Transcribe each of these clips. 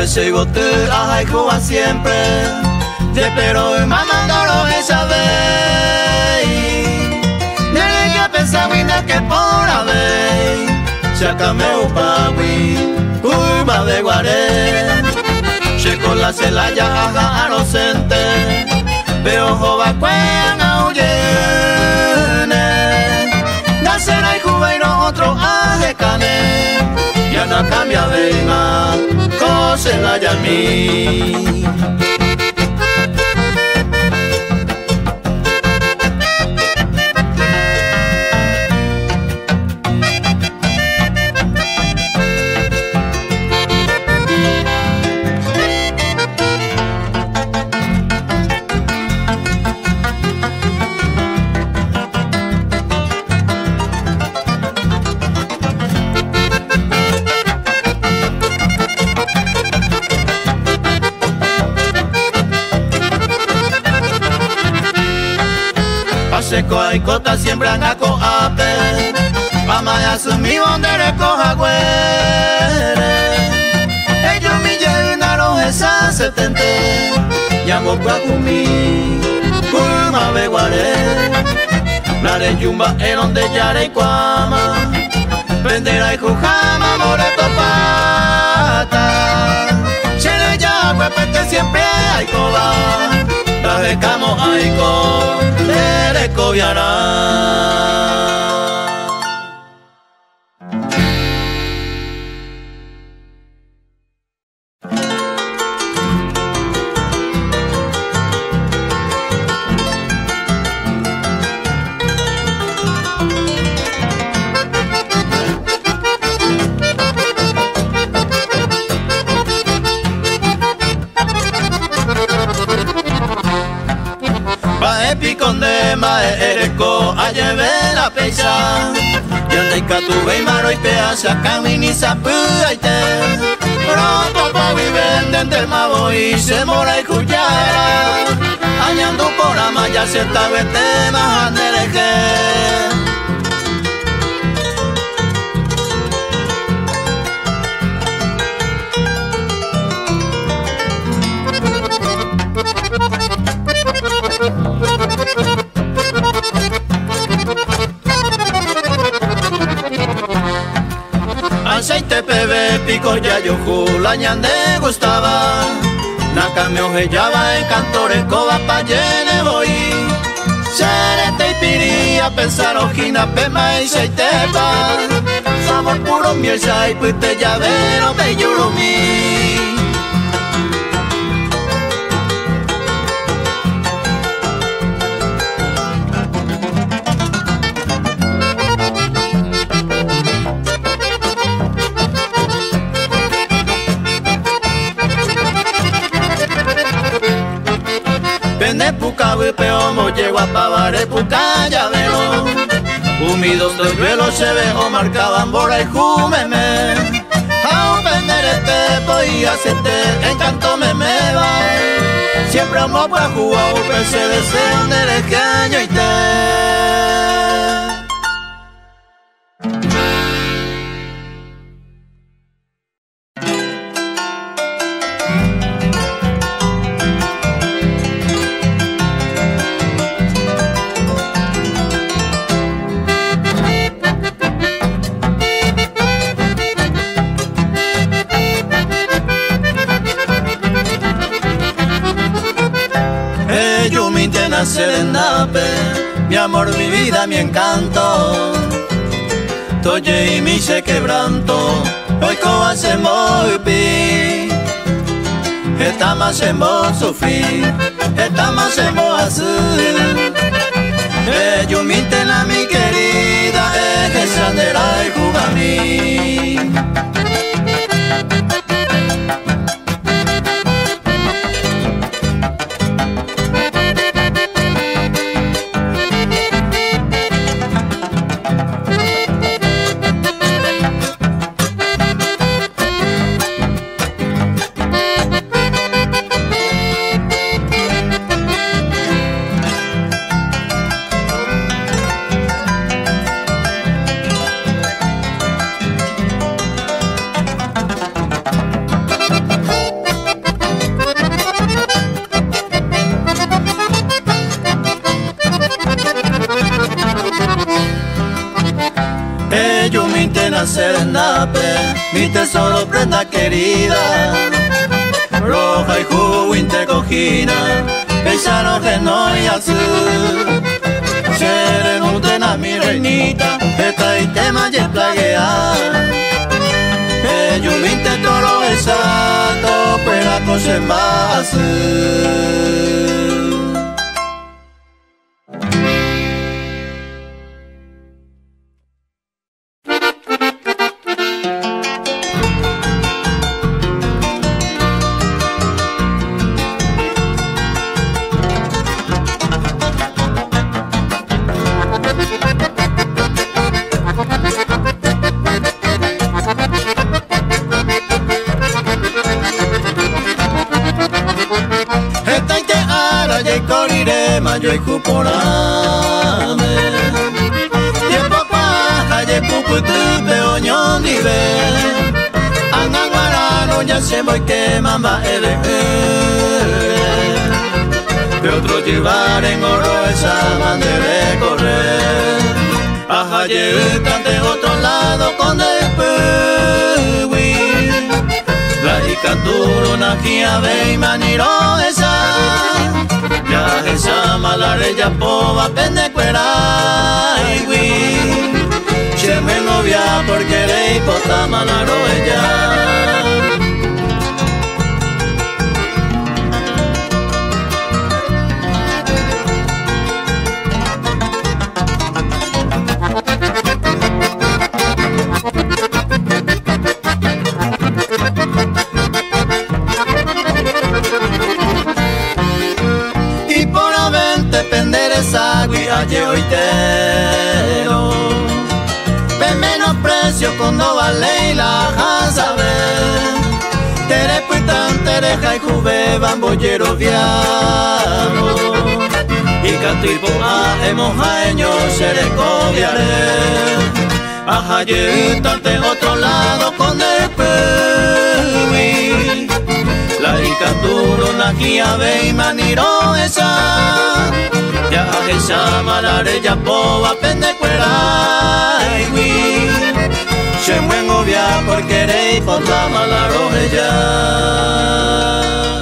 pese y bote a jugar siempre. Te espero mamando esa vez. Nene ya pensaba que por haber sácame un papi, curva de guaré. Checo la celaya a inocente, pero joven cuena huyene. Nacerá y juvenil otro ajecane, ya no cambia de más, cose la yamí. Seco y cota siembran a coape, mamá ya sumi donde recoja güere. Ellos me llenaron esa 70, llamo pa' cumí, curma de guaré. La de yumba es donde yare y cuama, vendera y jujama, moreto pata. Chere ya huepete siempre hay coba, la becamos hay co. Coviará. Piconde maereco a lleve la pecha y anda y catuve y maro y peaza camini sapuaite pronto pa viven dentro del mavo y se mora y cuyara añando por la malla cierta vete más andereje. Aceite pebe pico ya yo la ñande gustaba. Na camión hellaba en cantores coba pa llene voy. Serete y piría pensar ojina pema y seitepa. Sabor puro miel sai puite llavero bellurumi. Pende puca peo mo llego a pavare puca llavero. Humidos del velo se veo marcaban bora y júmeme. A un penderete podía hacerte encanto me va. Siempre un mopo a jugar un pese deseo de lejaño y te. Serendape, mi amor, mi vida, mi encanto. Toye y mi se quebranto, hoy como hacemos pi. Estamos hacemos sufrir, estamos hacemos así. Yo mi tena mi querida, es que sandera y jugamí. Ellos me intentan nape, mi tesoro prenda querida. Roja y jugo inte cojina, ella no y azul. Serenutena mi reinita, esta y tema y plaguea. Ellos me intentan lo exacto, pero la cosa es más. Yo y cuporame tiempo paja y cuputupe oñón dive anganguarano ya se voy que mamá ele de otro llevar en oro esa man debe correr aja llegan de otro lado con después la hicaturo na kia ve y maniro esa ya esa malare ya pova pende cuera y se me novia porque rey pota malaro ella. Ayer hoy tero ve menos precio cuando vale y la saber tere puitan tereja y juve bambollero viado y catipo a emojaeño se recoviaré aja tante otro lado con el peui la icaturo na guía ve y maniro esa ya esa malare ya pova pende cuera se buen obvia porque rey por la malaro ella.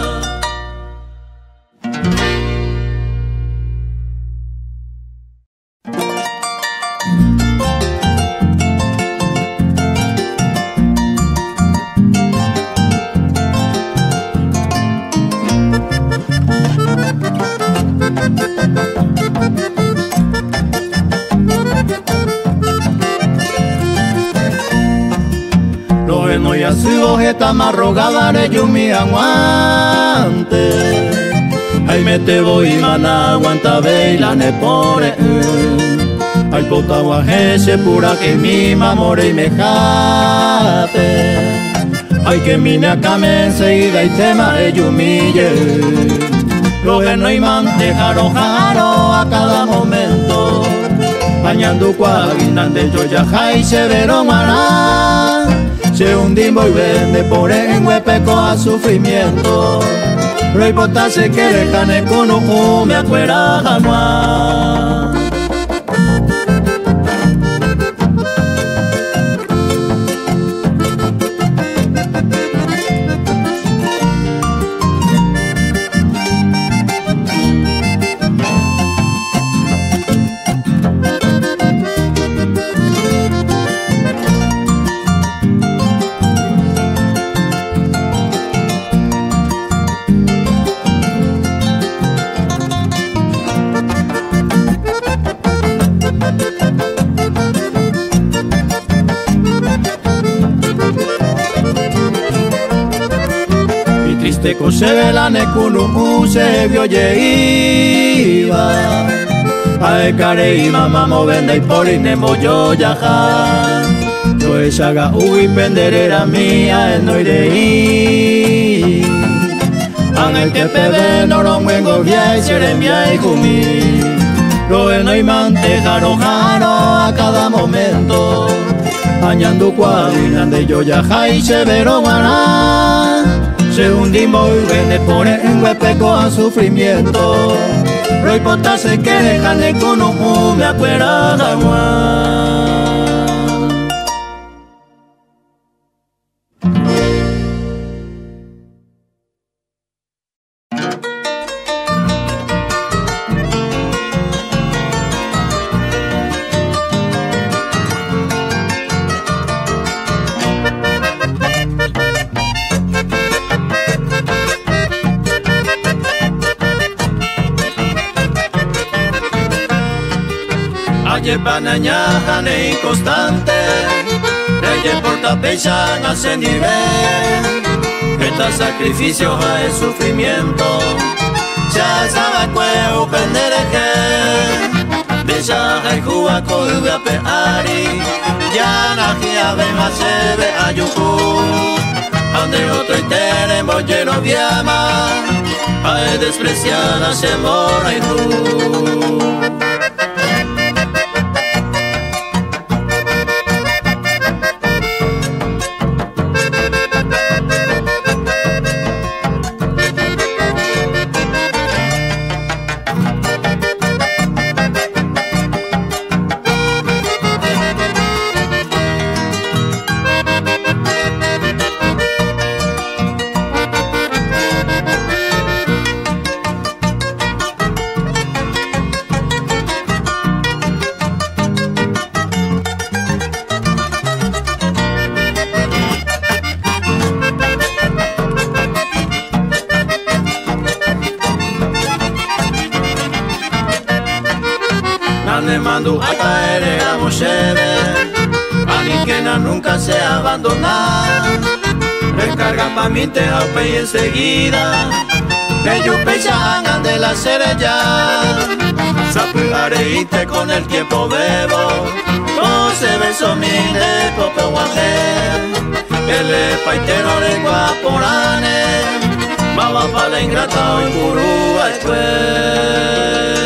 No ya su ojeta más rogada de yo mi aguante ay me te voy mana aguanta veila ne pore ay pota guajese pura que mi mamore y me jate ay que mi acame enseguida y tema yo humille lo que no y mantejaro jaro a cada momento bañando cuaginante yo ya jai severo maná se hundimos y vende por en huepeco a sufrimiento. No importa se que dejane con ojo me acuerda jamás. Te cose la necunu se vio iba a care y mamá movenda y por inemo yo yaja yo esa ga uy penderera mía en no irei angel que pebe no lo muengo via y seremia y jumi lo no y mantejaro jaro a cada momento añando cuadrinande yo yaja y severo guará se hundimos y vende pone en huepeco a sufrimiento. No importa se que dejarle con ojo me acuerda jamás. Oye panañaja ne inconstante, reye porta pecha hace nivel. Esta sacrificio hay sufrimiento, ya sabe cueo pendereje. Bella hay juga colga peari, ya nagia ve más se ve ayuku. Ande otro itere mollero viama, hay despreciada se mora y tú. Le mando a caer a Mosheve, Aniquena nunca se abandona. Recarga pa' mi te y enseguida, que yo pechan de la cerella. Sapuareíte con el tiempo bebo, no se beso mi de pope guaje. El paitero de guaporane, baba pa' la ingrata en Curúa después.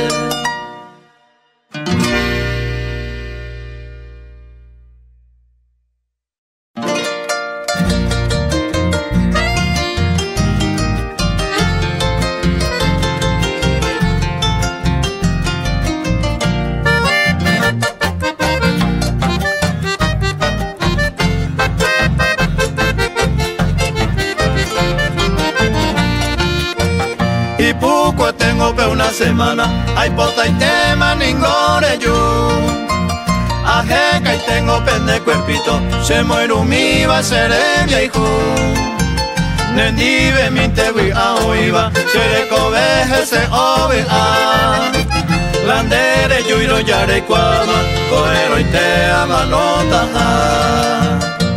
Y poco tengo pe una semana, hay pota y tema ningore yo. Ajeca y tengo pende cuerpito, se muero mi va a ser el viejo. Nendive mi te voy a oiva, se le cobeje se ove a. Landere yo y lo yare cuama, coero y te ama nota a.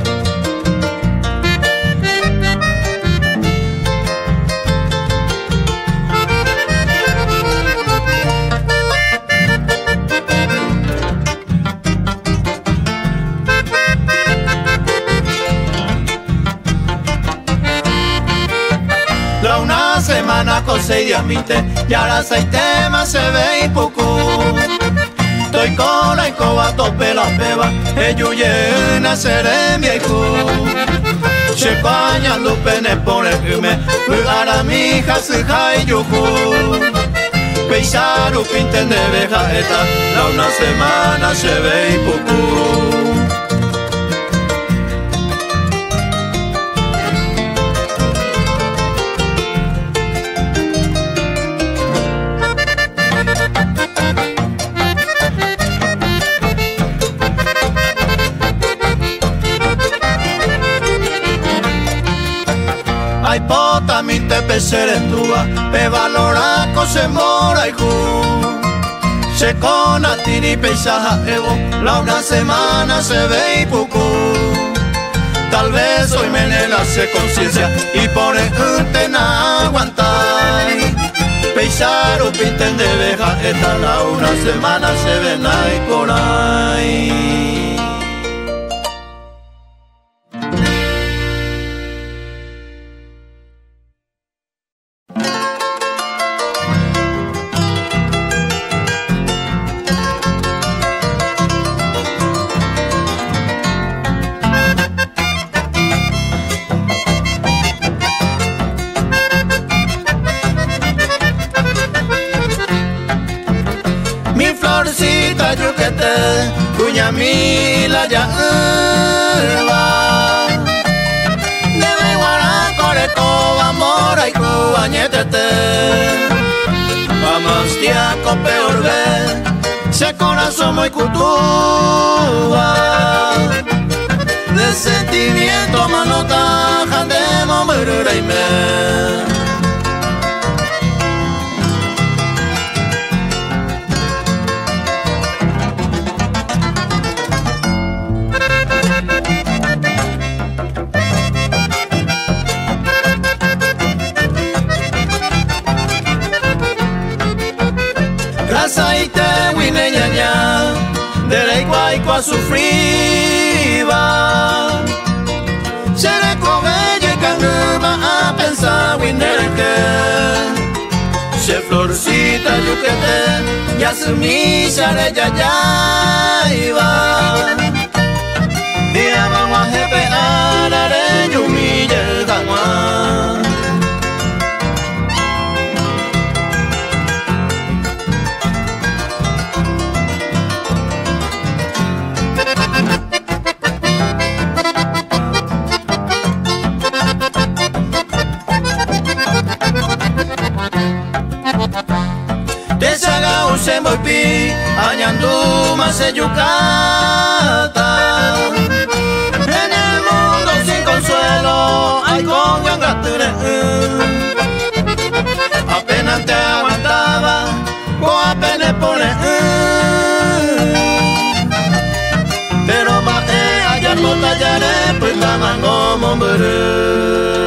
Una semana con 6 días minte, y ahora 6 temas se ve y poco. Estoy con la escoba, tope la peba, ellos llena seré viejo. Se bañan los penes por el hume, ahora mi hija se jai yuju. Peisaru pinten de vejaeta, la una semana se ve y poco. Ay pota mi te peserendúa, pe valora se mora y ju. Se con a tiri peisaja evo, la una semana se ve y poco. Tal vez hoy me hace conciencia y por el na aguantar. Peisaru pinten de veja, esta la una semana se ven ahí por ahí. Mi florcita yuquete, cuña mila ya va. Debe guaracore coba mora y cubañetete. Vamos tía con peor ve, se corazón muy cutúa. De sentimiento manota, jandemo murura y me. a sufrir se recoge y canuma a pensar windereke se florcita yuquete ya sumi sare ya iba dia vamos a jefe arare yumi el ganwa se volví añanduma se yucata en el mundo sin consuelo hay con gangature apenas te aguantaba con apenas pone pero más allá por tallaré pues la mano mombre.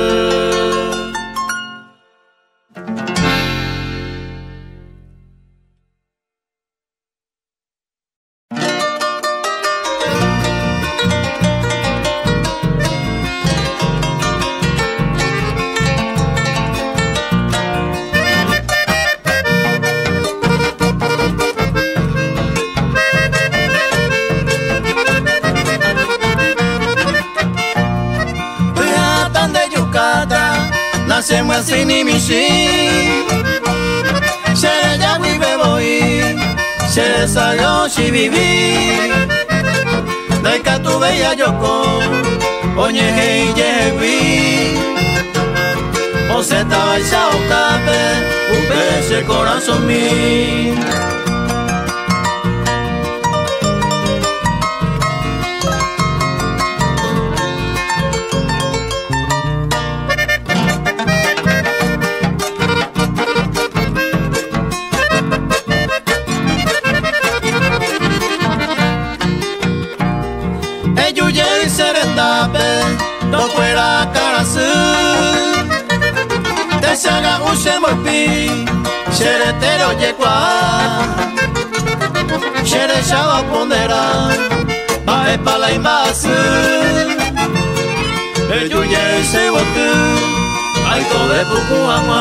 Se me hace ni mi sí se le ya vive voy se le salió si viví de que tu bella yoko oye hey yevi o se estaba echado cape un beso el corazón mío. No fuera cara te se haga un se morpi xeretero yekua xere xaba pondera bae pala imbasu el yuye se boku ay tobe puku ama.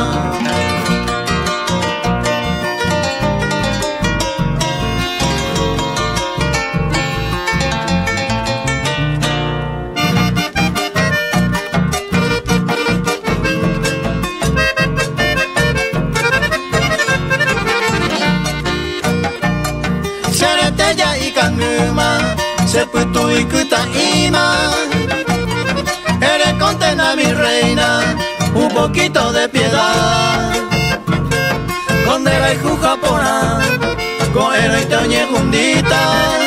Se puto y cuta ima eres contena mi reina un poquito de piedad condera y jujapona con era y toñe jundita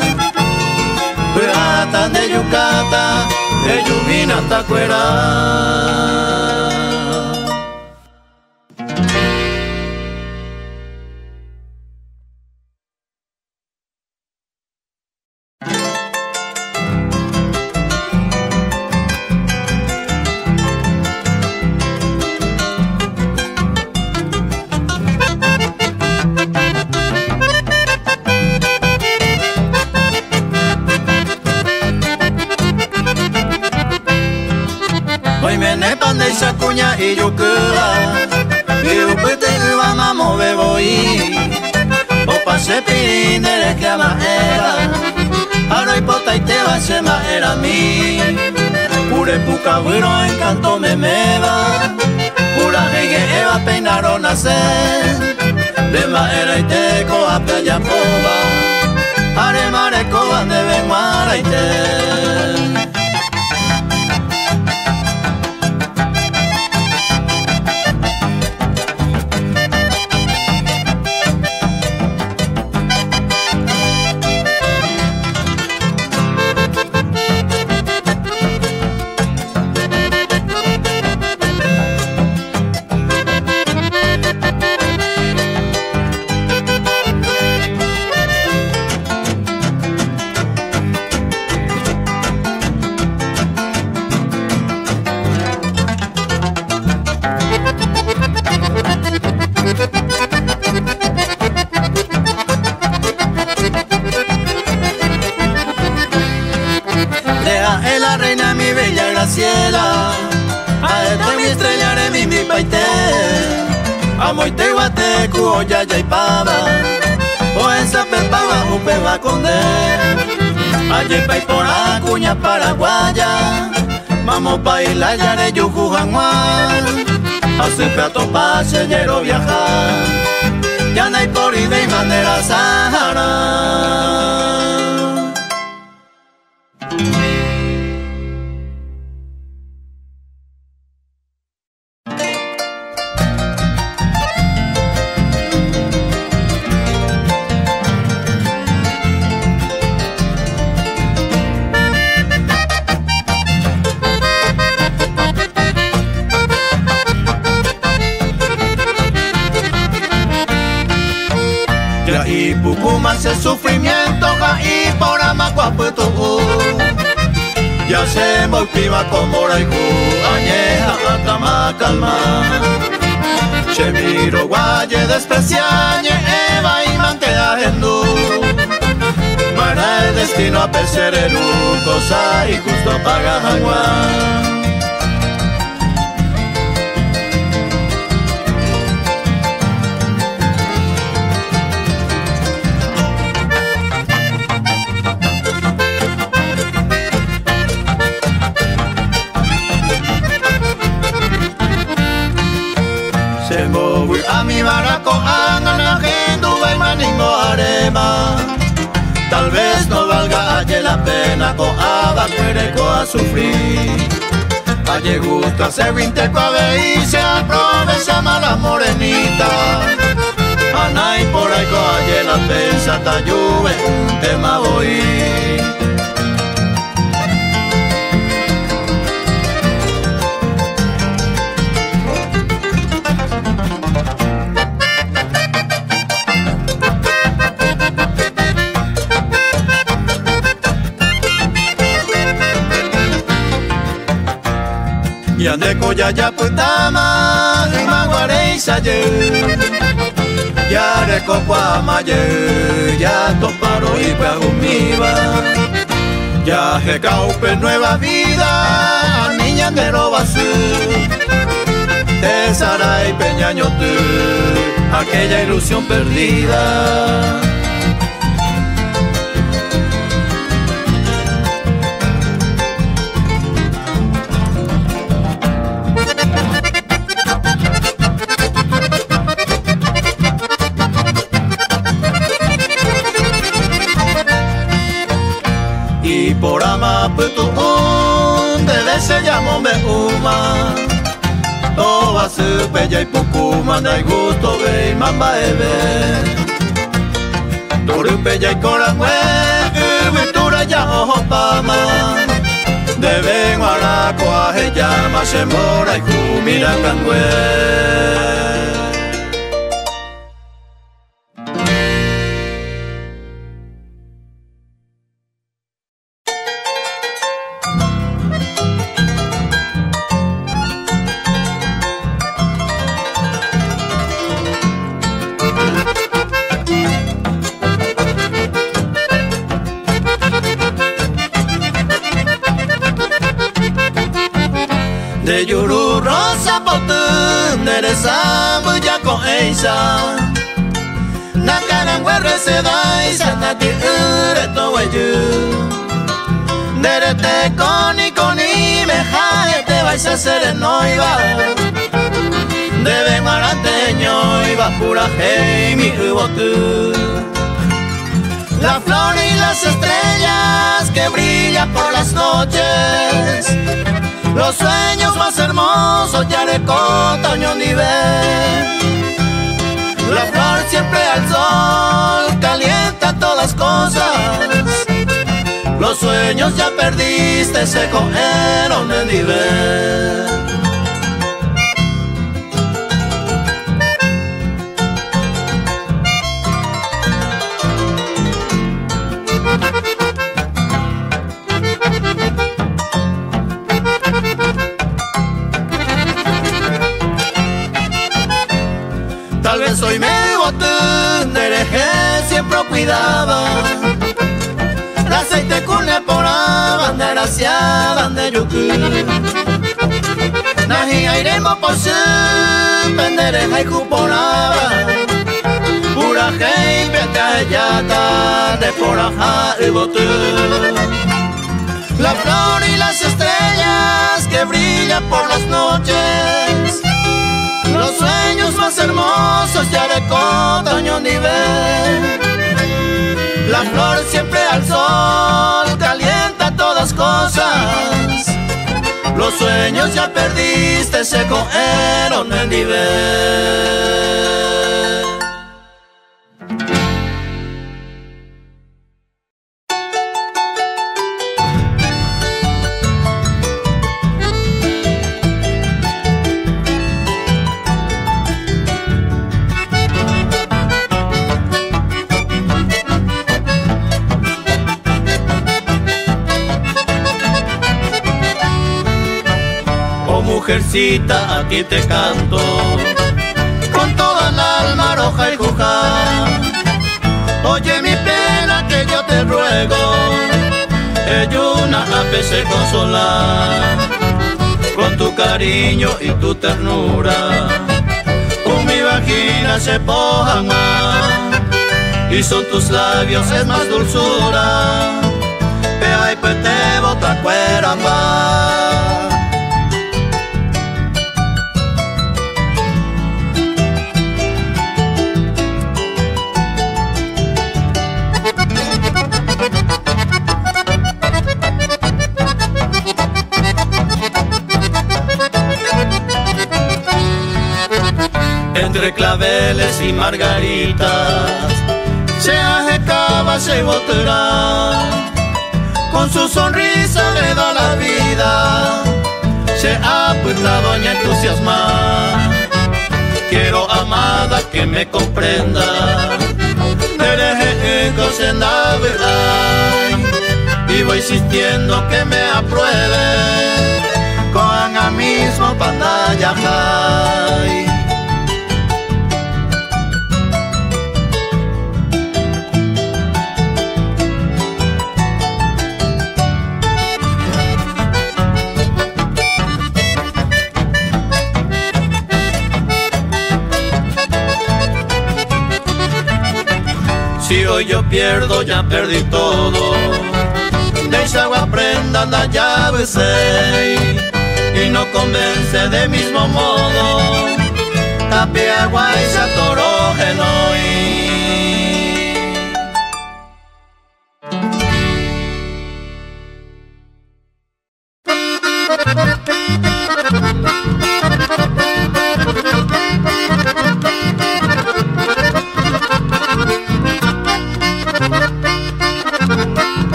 cuerata de yucata de yumina hasta cuera. Esa cuña y yo y upete vamos a mover voy o pase pirín de que era ahora hipota y te va a ser más era mí pure puca bueno encanto me va pura que eva peinaron a ser de maera y te coa playa poba are mare coba de venguara y te Ella es la reina, mi bella Graciela. A esta mi estrella de mi paite. Amo y te guate, cuoya ya y pava. O esa pepaba, upe va con de. Allí pa' y por Acuña, Paraguaya. Vamos pa' Isla Yare, Yuju, Januán. Hace peato pase, llero viajar. Ya no hay por ida y manera Sahara. Y Pucuma hace sufrimiento, y por Amacuaputu. Ya se motiva como Raiku, añeja atama calma. Chemiro guaye despreciañe, eva y mantea hendú. Para el destino a persereru, cosa y justo paga jaguar. A mi baraco angan hindu y maningo arema. Tal vez no valga ayer la pena con abacuereco a sufrir. Ayer gusta ser vinteco a ver y se aprovecha mala morenita. Anay por ahí con ayer la pesa ta lluve tema voy. Yandeko ya putama, maguare y saye. Ya recopa maye, ya toparo y peagumiba. Ya jecaupe nueva vida, niña de robasu. Tesara y peñaño tú, aquella ilusión perdida. Y por Amaputu debe se llamó Meuma. Toda su bella y Pucuma de gusto ve y mamba ebe. Toru bella y corangüe, vitura ya ojo pama. Deben araco a llama se mora y kumira cangüe. De yuru rosa potun deresa buya con eisa. Nakarangüe se da isa nati ure to weyu. Derete coni me jae te vais a hacer noiva. Debe marateño iba pura hey mi ubotu. La flor y las estrellas que brillan por las noches. Los sueños más hermosos ya de cotaño nivel. La flor siempre al sol calienta todas cosas. Los sueños ya perdiste, se cogieron de nivel. Tal vez soy medio botón de hereje, siempre cuidaba. El aceite cune por la bandera hacia donde yo nahi airemo posu pendere haiku poraba pura hei beta yata de poraja y botu la flor y las estrellas que brillan por las noches, los sueños más hermosos ya de otoño nivel. La flor siempre al sol calienta todas cosas. Los sueños ya perdiste, se cogieron el nivel. Mujercita, a ti te canto con toda el alma roja y juja. Oye mi pena que yo te ruego, Eyuna a se consolar con tu cariño y tu ternura. Con mi vagina se pojan más y son tus labios es más dulzura. Pero ay pues te bota cuera más. Entre claveles y margaritas se ajecaba, se botará. Con su sonrisa me da la vida, se apuesta doña entusiasma. Quiero amada que me comprenda, dereje cosendable y voy insistiendo que me apruebe con a mismo pantalla high. Si hoy yo pierdo, ya perdí todo. De esa agua prenda la llave sei y no convence de mismo modo. Tapia agua y se atoró genoi.